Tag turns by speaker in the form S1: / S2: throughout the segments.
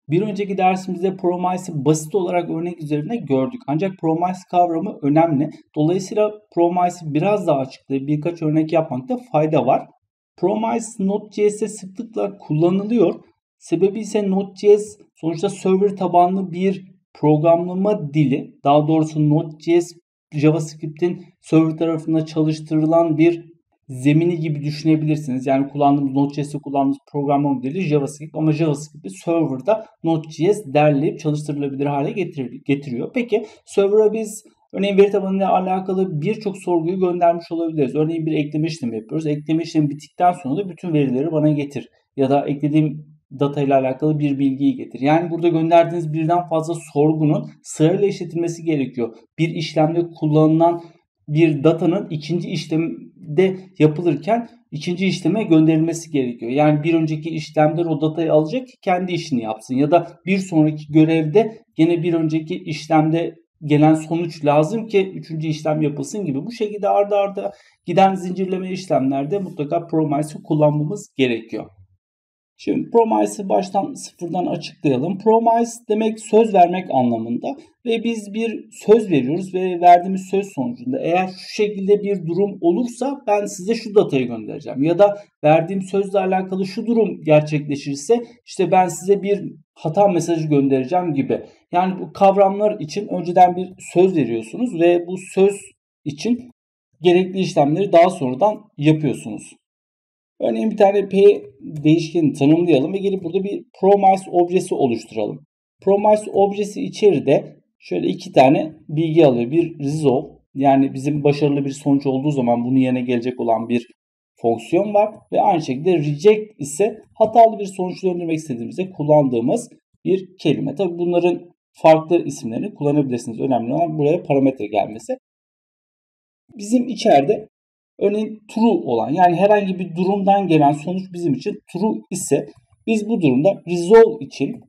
S1: Bir önceki dersimizde promise'ı basit olarak örnek üzerinde gördük. Ancak promise kavramı önemli. Dolayısıyla promise'ı biraz daha açıklayıp birkaç örnek yapmakta fayda var. Promise Node.js'te sıklıkla kullanılıyor. Sebebi ise Node.js sonuçta server tabanlı bir programlama dili. Daha doğrusu Node.js JavaScript'in server tarafında çalıştırılan bir zemini gibi düşünebilirsiniz. Yani kullandığımız Node.js'te kullandığımız programlama dili JavaScript ama JavaScript'i server'da Node.js derleyip çalıştırılabilir hale getiriyor. Peki server'a biz örneğin veri tabanıyla alakalı birçok sorguyu göndermiş olabiliriz. Örneğin bir ekleme işlemi yapıyoruz. Ekleme işlemi bittikten sonra da bütün verileri bana getir. Ya da eklediğim data ile alakalı bir bilgiyi getir. Yani burada gönderdiğiniz birden fazla sorgunun sırayla işletilmesi gerekiyor. Bir işlemde kullanılan bir datanın ikinci işlemde yapılırken ikinci işleme gönderilmesi gerekiyor. Yani bir önceki işlemden o datayı alacak ki kendi işini yapsın. Ya da bir sonraki görevde yine bir önceki işlemde gelen sonuç lazım ki üçüncü işlem yapılsın gibi. Bu şekilde arda arda giden zincirleme işlemlerde mutlaka promise'ı kullanmamız gerekiyor. Şimdi promise'ı baştan sıfırdan açıklayalım. Promise demek söz vermek anlamında ve biz bir söz veriyoruz ve verdiğimiz söz sonucunda eğer şu şekilde bir durum olursa ben size şu datayı göndereceğim. Ya da verdiğim sözle alakalı şu durum gerçekleşirse işte ben size bir hata mesajı göndereceğim gibi. Yani bu kavramlar için önceden bir söz veriyorsunuz ve bu söz için gerekli işlemleri daha sonradan yapıyorsunuz. Örneğin bir tane P değişkeni tanımlayalım ve gelip burada bir promise objesi oluşturalım. Promise objesi içeride şöyle iki tane bilgi alıyor. Bir resolve, yani bizim başarılı bir sonuç olduğu zaman bunun yerine gelecek olan bir fonksiyon var. Ve aynı şekilde reject ise hatalı bir sonuç döndürmek istediğimizde kullandığımız bir kelime. Tabi bunların farklı isimlerini kullanabilirsiniz. Önemli olan buraya parametre gelmesi. Bizim içeride örneğin true olan, yani herhangi bir durumdan gelen sonuç bizim için true ise biz bu durumda resolve için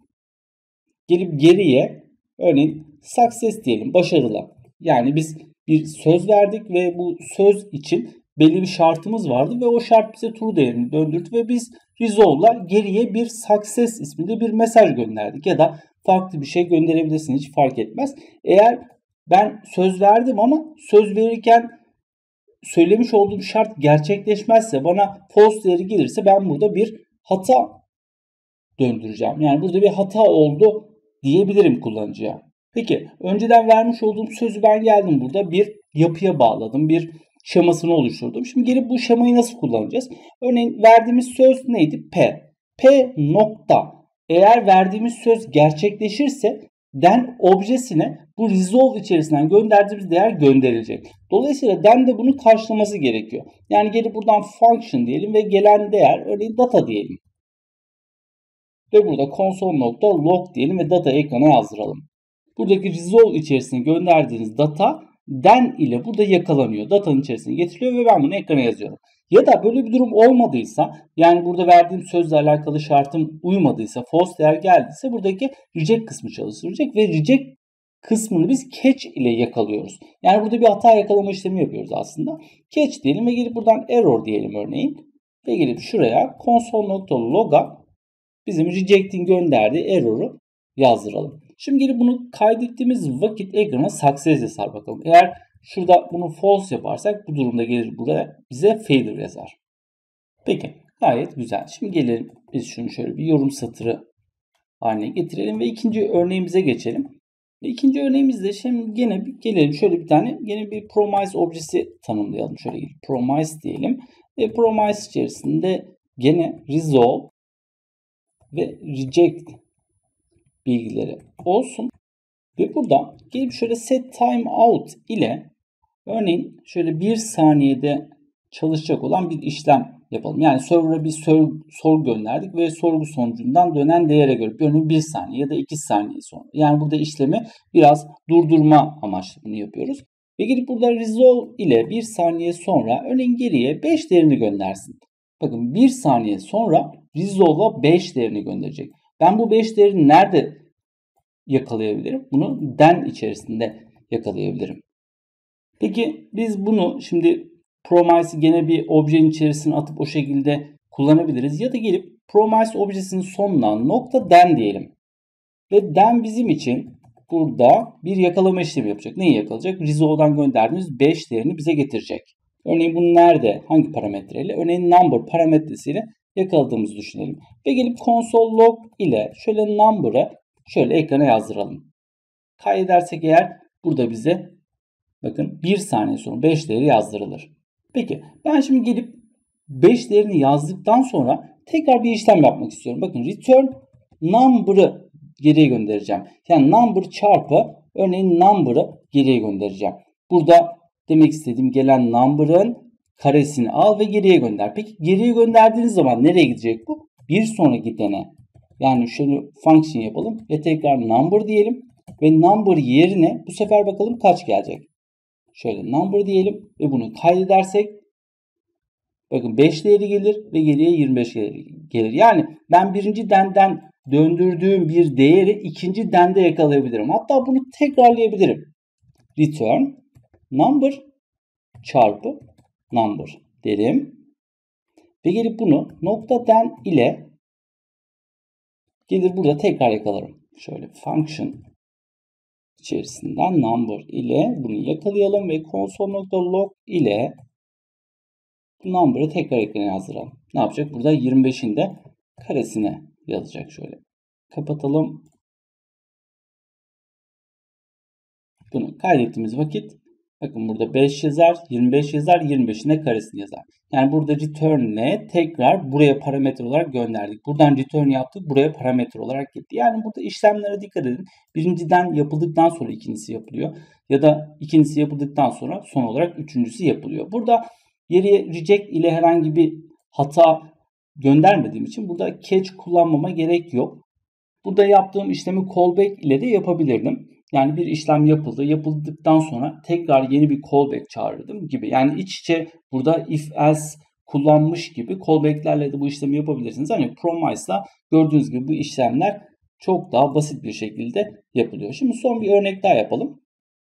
S1: gelip geriye örneğin success diyelim, başarılı. Yani biz bir söz verdik ve bu söz için belli bir şartımız vardı ve o şart bize true değerini döndürdü ve biz resolve'la geriye bir success isminde bir mesaj gönderdik ya da farklı bir şey gönderebilirsiniz, hiç fark etmez. Eğer ben söz verdim ama söz verirken söylemiş olduğum şart gerçekleşmezse, bana false değeri gelirse ben burada bir hata döndüreceğim. Yani burada bir hata oldu diyebilirim kullanıcıya. Peki önceden vermiş olduğum sözü ben geldim burada bir yapıya bağladım. Bir şemasını oluşturdum. Şimdi gelip bu şemayı nasıl kullanacağız? Örneğin verdiğimiz söz neydi? P. P nokta. Eğer verdiğimiz söz gerçekleşirse then objesine bu resolve içerisinden gönderdiğimiz değer gönderilecek. Dolayısıyla then de bunu karşılaması gerekiyor. Yani gelip buradan function diyelim ve gelen değer örneğin data diyelim. Ve burada console.log diyelim ve data ekrana yazdıralım. Buradaki resolve içerisine gönderdiğiniz data then ile burada yakalanıyor. Datanın içerisine getiriliyor ve ben bunu ekrana yazıyorum. Ya da böyle bir durum olmadıysa, yani burada verdiğim sözle alakalı şartım uymadıysa, false değer geldiyse buradaki reject kısmı çalıştırılacak ve reject kısmını biz catch ile yakalıyoruz. Yani burada bir hata yakalama işlemi yapıyoruz aslında. Catch diyelim ve gelip buradan error diyelim örneğin. Ve gelip şuraya console.log'a bizim reject'in gönderdiği error'u yazdıralım. Şimdi gelip bunu kaydettiğimiz vakit ekrana success yazar bakalım. Eğer şurada bunu false yaparsak bu durumda gelir buraya bize failure yazar. Peki gayet güzel. Şimdi gelelim biz şunu şöyle bir yorum satırı haline getirelim ve ikinci örneğimize geçelim. İkinci örneğimizde şimdi gene gelelim şöyle bir tane gene bir promise objesi tanımlayalım. Şöyle promise diyelim ve promise içerisinde gene resolve ve reject bilgileri olsun. Ve burada gelip şöyle set time out ile örneğin şöyle 1 saniyede çalışacak olan bir işlem yapalım. Yani server'a bir sorgu gönderdik ve sorgu sonucundan dönen değere göre örneğin 1 saniye ya da 2 saniye sonra. Yani burada işlemi biraz durdurma amaçlı bunu yapıyoruz. Ve gelip burada resolve ile 1 saniye sonra örneğin geriye 5 değerini göndersin. Bakın 1 saniye sonra resolve'a 5 değerini gönderecek. Ben bu 5 değerini nerede yakalayabilirim? Bunu then içerisinde yakalayabilirim. Peki biz bunu şimdi promise'ı gene bir objenin içerisine atıp o şekilde kullanabiliriz. Ya da gelip promise objesinin sonuna nokta then diyelim. Ve den bizim için burada bir yakalama işlemi yapacak. Neyi yakalayacak? Resolve'dan gönderdiğimiz 5 değerini bize getirecek. Örneğin bunu nerede, hangi parametreyle? Örneğin number parametresiyle yakaladığımızı düşünelim. Ve gelip console log ile şöyle number'ı şöyle ekrana yazdıralım. Kaydedersek eğer burada bize bakın 1 saniye sonra 5 değeri yazdırılır. Peki ben şimdi gelip 5 değerini yazdıktan sonra tekrar bir işlem yapmak istiyorum. Bakın return number'ı geriye göndereceğim. Yani number çarpı örneğin number'ı geriye göndereceğim. Burada demek istediğim gelen number'ın karesini al ve geriye gönder. Peki geriye gönderdiğiniz zaman nereye gidecek bu? Bir sonraki gidene. Yani şunu function yapalım ve tekrar number diyelim. Ve number yerine bu sefer bakalım kaç gelecek. Şöyle number diyelim ve bunu kaydedersek bakın 5 değeri gelir ve geriye 25 gelir. Yani ben birinci denden döndürdüğüm bir değeri ikinci dende yakalayabilirim. Hatta bunu tekrarlayabilirim. Return number çarpı number derim. Ve gelip bunu nokta den ile gelir burada tekrar yakalarım. Şöyle function içerisinden number ile bunu yakalayalım ve console.log ile number'ı tekrar ekrana yazdıralım. Ne yapacak? Burada 25'in de karesine yazacak şöyle. Kapatalım. Bunu kaydettiğimiz vakit bakın burada 5 yazar, 25 yazar, 25'in de karesini yazar. Yani burada return ile tekrar buraya parametre olarak gönderdik. Buradan return yaptık, buraya parametre olarak gitti. Yani burada işlemlere dikkat edin. Birinciden yapıldıktan sonra ikincisi yapılıyor. Ya da ikincisi yapıldıktan sonra son olarak üçüncüsü yapılıyor. Burada geriye reject ile herhangi bir hata göndermediğim için burada catch kullanmama gerek yok. Burada yaptığım işlemi callback ile de yapabilirdim. Yani bir işlem yapıldı. Yapıldıktan sonra tekrar yeni bir callback çağırırdım gibi. Yani iç içe burada if else kullanmış gibi callback'lerle de bu işlemi yapabilirsiniz. Hani promise'la gördüğünüz gibi bu işlemler çok daha basit bir şekilde yapılıyor. Şimdi son bir örnek daha yapalım.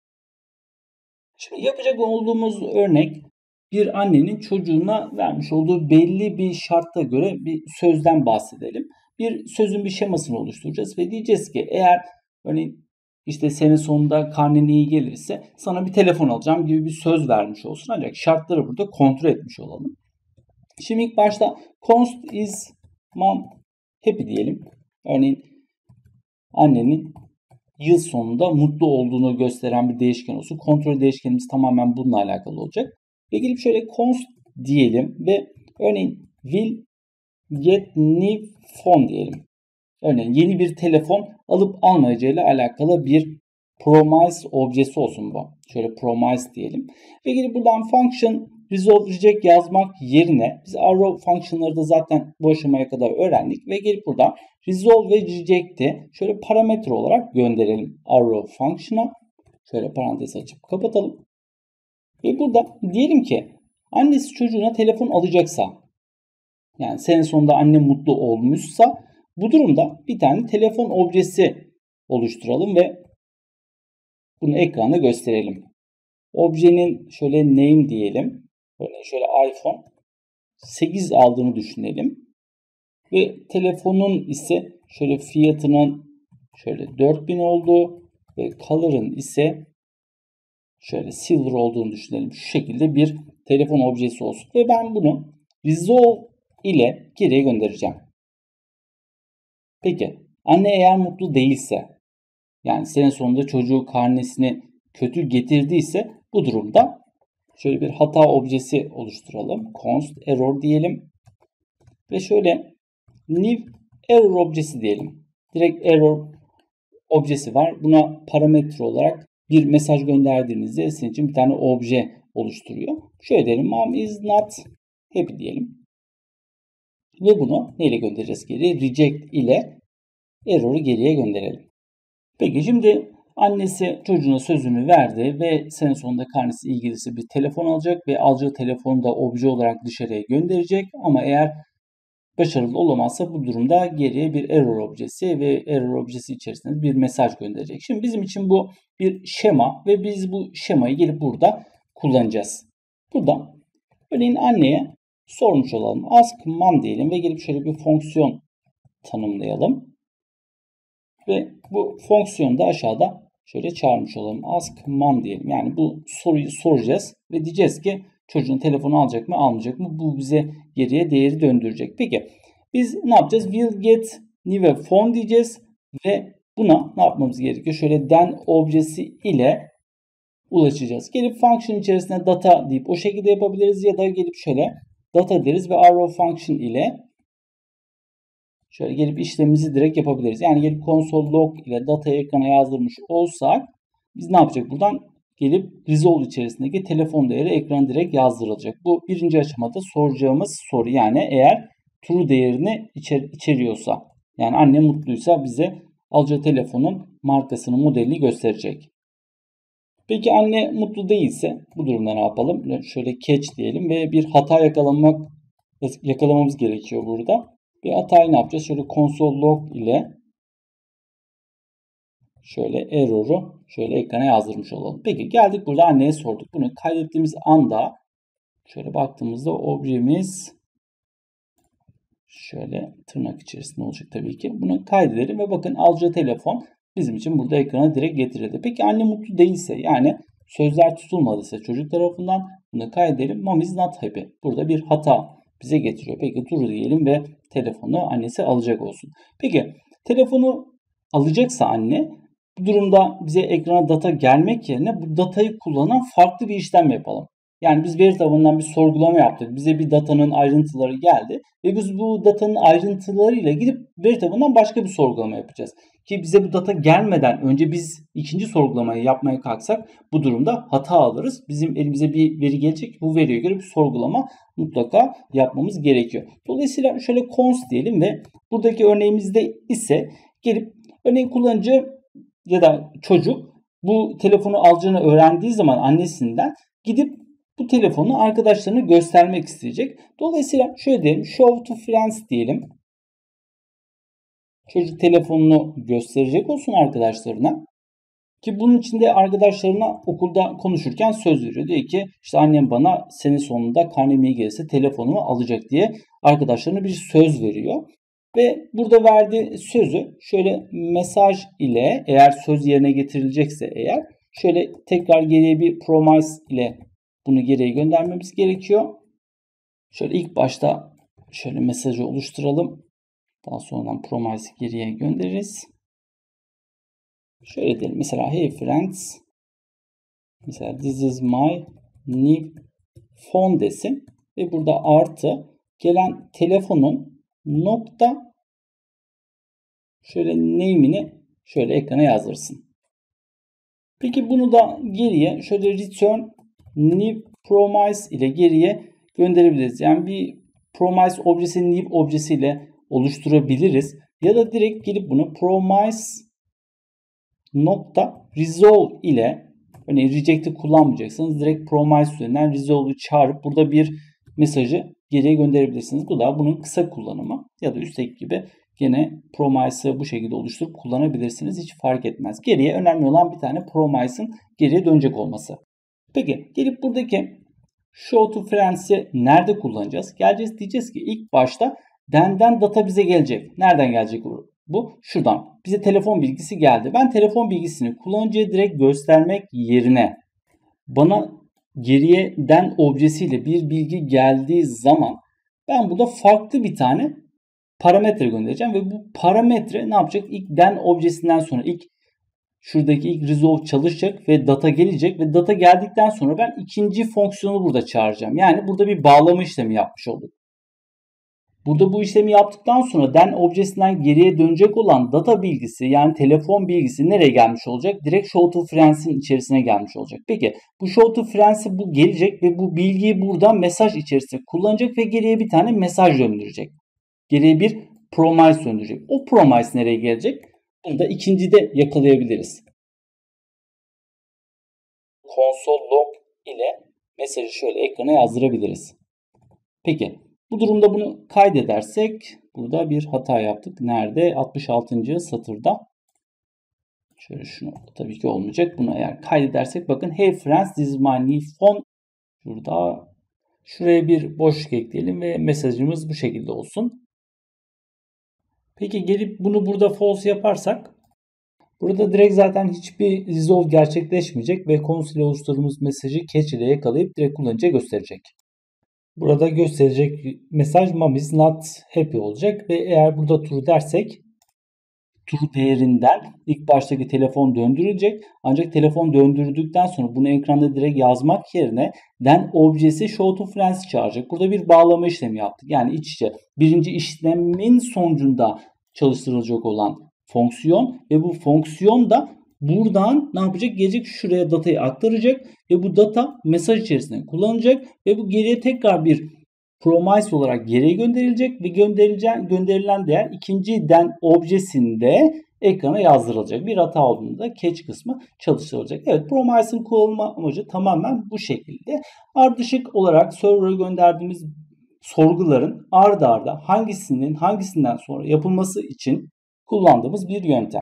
S1: Şimdi yapacak olduğumuz örnek bir annenin çocuğuna vermiş olduğu belli bir şarta göre bir sözden bahsedelim. Bir sözün bir şemasını oluşturacağız ve diyeceğiz ki eğer örneğin işte sene sonunda karnen iyi gelirse sana bir telefon alacağım gibi bir söz vermiş olsun. Ancak şartları burada kontrol etmiş olalım. Şimdi ilk başta const is mom happy diyelim. Örneğin annenin yıl sonunda mutlu olduğunu gösteren bir değişken olsun. Kontrol değişkenimiz tamamen bununla alakalı olacak. Ve gelip şöyle const diyelim ve örneğin will get new phone diyelim. Örneğin yeni bir telefon alıp almayacağıyla alakalı bir promise objesi olsun bu. Şöyle promise diyelim. Ve gelip buradan function resolve reject yazmak yerine biz arrow function'ları da zaten bu aşamaya kadar öğrendik. Ve gelip buradan resolve ve reject'i şöyle parametre olarak gönderelim arrow function'a. Şöyle parantez açıp kapatalım. Ve burada diyelim ki annesi çocuğuna telefon alacaksa, yani sene sonunda anne mutlu olmuşsa bu durumda bir tane telefon objesi oluşturalım ve bunu ekranda gösterelim. Objenin şöyle name diyelim. Örneğin şöyle iPhone 8 aldığını düşünelim. Ve telefonun ise şöyle fiyatının şöyle 4000 olduğu ve color'ın ise şöyle silver olduğunu düşünelim. Şu şekilde bir telefon objesi olsun. Ve ben bunu resolve ile geriye göndereceğim. Peki anne eğer mutlu değilse, yani sene sonunda çocuğu karnesini kötü getirdiyse bu durumda şöyle bir hata objesi oluşturalım. Const error diyelim. Ve şöyle new error objesi diyelim. Direkt error objesi var. Buna parametre olarak bir mesaj gönderdiğinizde sizin için bir tane obje oluşturuyor. Şöyle diyelim mom is not happy diyelim. Ve bunu neyle göndereceğiz geri? Reject ile error'u geriye gönderelim. Peki şimdi annesi çocuğuna sözünü verdi ve sene sonunda karnesi ilgilisi bir telefon alacak ve alacağı telefonu da obje olarak dışarıya gönderecek. Ama eğer başarılı olamazsa bu durumda geriye bir error objesi ve error objesi içerisinde bir mesaj gönderecek. Şimdi bizim için bu bir şema ve biz bu şemayı gelip burada kullanacağız. Burada örneğin anneye sormuş olalım. Ask mom diyelim ve gelip şöyle bir fonksiyon tanımlayalım. Ve bu fonksiyonu da aşağıda şöyle çağırmış olalım. Ask mom diyelim. Yani bu soruyu soracağız ve diyeceğiz ki çocuğun telefonu alacak mı almayacak mı? Bu bize geriye değeri döndürecek. Peki biz ne yapacağız? Will get new phone diyeceğiz ve buna ne yapmamız gerekiyor? Şöyle then objesi ile ulaşacağız. Gelip function içerisine data deyip o şekilde yapabiliriz ya da gelip şöyle data deriz ve arrow function ile şöyle gelip işlemimizi direkt yapabiliriz. Yani gelip console log ile datayı ekrana yazdırmış olsak biz ne yapacak buradan? Gelip resolve içerisindeki telefon değeri ekrana direkt yazdırılacak. Bu birinci aşamada soracağımız soru. Yani eğer true değerini içeriyorsa, yani anne mutluysa bize alacağı telefonun markasını, modelini gösterecek. Peki anne mutlu değilse bu durumda ne yapalım? Şöyle catch diyelim ve bir hata yakalamamız gerekiyor burada. Bir hatayı ne yapacağız? Şöyle console log ile şöyle error'u şöyle ekrana yazdırmış olalım. Peki geldik burada anneye sorduk. Bunu kaydettiğimiz anda şöyle baktığımızda objemiz şöyle tırnak içerisinde olacak tabii ki. Bunu kaydedelim ve bakın alacağı telefon bizim için burada ekrana direkt getirildi. Peki anne mutlu değilse, yani sözler tutulmadıysa çocuk tarafından bunu kaydedelim. Mom is not happy. Burada bir hata bize getiriyor. Peki true diyelim ve telefonu annesi alacak olsun. Peki telefonu alacaksa anne, bu durumda bize ekrana data gelmek yerine bu datayı kullanan farklı bir işlem yapalım. Yani biz veri tabanından bir sorgulama yaptık. Bize bir datanın ayrıntıları geldi ve biz bu datanın ayrıntılarıyla gidip veri tabanından başka bir sorgulama yapacağız. Ki bize bu data gelmeden önce biz ikinci sorgulamayı yapmaya kalksak bu durumda hata alırız. Bizim elimize bir veri gelecek. Bu veriye göre bir sorgulama mutlaka yapmamız gerekiyor. Dolayısıyla şöyle const diyelim ve buradaki örneğimizde ise gelip örneğin kullanıcı ya da çocuk bu telefonu alacağını öğrendiği zaman annesinden gidip bu telefonu arkadaşlarına göstermek isteyecek. Dolayısıyla şöyle diyelim, show to friends diyelim. Çocuk telefonunu gösterecek olsun arkadaşlarına. Ki bunun için de arkadaşlarına okulda konuşurken söz veriyor. Diyor ki işte annem bana sene sonunda karnem iyi gelirse telefonumu alacak diye arkadaşlarına bir söz veriyor. Ve burada verdiği sözü şöyle mesaj ile, eğer söz yerine getirilecekse eğer, şöyle tekrar geriye bir promise ile bunu geriye göndermemiz gerekiyor. Şöyle ilk başta şöyle mesajı oluşturalım. Daha sonradan promise'i geriye göndeririz. Şöyle diyelim mesela hey friends, mesela this is my new phone desin ve burada artı gelen telefonun nokta şöyle name'ini şöyle ekrana yazdırsın. Peki bunu da geriye şöyle return new promise ile geriye gönderebiliriz. Yani bir promise objesini new objesiyle oluşturabiliriz. Ya da direkt gelip bunu promise nokta resolve ile, örneğin reject'i kullanmayacaksınız. Direkt promise üzerinden resolve'u çağırıp burada bir mesajı geriye gönderebilirsiniz. Bu da bunun kısa kullanımı. Ya da üstteki gibi gene promise'ı bu şekilde oluşturup kullanabilirsiniz. Hiç fark etmez. Geriye önemli olan bir tane promise'ın geriye dönecek olması. Peki gelip buradaki show to friends'i nerede kullanacağız? Geleceğiz, diyeceğiz ki ilk başta then'den data bize gelecek. Nereden gelecek bu? Şuradan. Bize telefon bilgisi geldi. Ben telefon bilgisini kullanıcıya direkt göstermek yerine bana geriye then objesiyle bir bilgi geldiği zaman ben burada farklı bir tane parametre göndereceğim ve bu parametre ne yapacak? İlk then objesinden sonra şuradaki ilk resolve çalışacak ve data gelecek ve data geldikten sonra ben ikinci fonksiyonu burada çağıracağım. Yani burada bir bağlama işlemi yapmış olduk. Burada bu işlemi yaptıktan sonra then objesinden geriye dönecek olan data bilgisi, yani telefon bilgisi nereye gelmiş olacak? Direkt show to friends'in içerisine gelmiş olacak. Peki bu show to friends'e bu gelecek ve bu bilgiyi burada mesaj içerisinde kullanacak ve geriye bir tane mesaj döndürecek. Geriye bir promise döndürecek. O promise nereye gelecek? Bunu da ikincide yakalayabiliriz. Console log ile mesajı şöyle ekrana yazdırabiliriz. Peki bu durumda bunu kaydedersek burada bir hata yaptık. Nerede? 66. satırda. Şöyle şunu tabii ki olmayacak. Bunu eğer kaydedersek bakın hey friends this is my new phone. Şuraya bir boşluk ekleyelim ve mesajımız bu şekilde olsun. Peki gelip bunu burada false yaparsak Burada direkt zaten hiçbir resolve gerçekleşmeyecek ve console oluşturduğumuz mesajı catch ile yakalayıp direkt kullanıcıya gösterecek. Burada gösterecek mesaj mom is not happy olacak ve eğer burada true dersek true değerinden ilk baştaki telefon döndürülecek. Ancak telefon döndürdükten sonra bunu ekranda direkt yazmak yerine then objesi show to friends çağıracak. Burada bir bağlama işlemi yaptık. Yani iç içe birinci işlemin sonucunda çalıştırılacak olan fonksiyon ve bu fonksiyon da buradan ne yapacak? Gelecek şuraya datayı aktaracak ve bu data mesaj içerisinde kullanılacak ve bu geriye tekrar bir promise olarak geriye gönderilecek ve gönderilen değer ikinci den objesinde ekrana yazdırılacak. Bir hata olduğunda catch kısmı çalıştırılacak. Evet, promise'ın kullanılma amacı tamamen bu şekilde. Ardışık olarak server'a gönderdiğimiz sorguların arda arda hangisinden sonra yapılması için kullandığımız bir yöntem.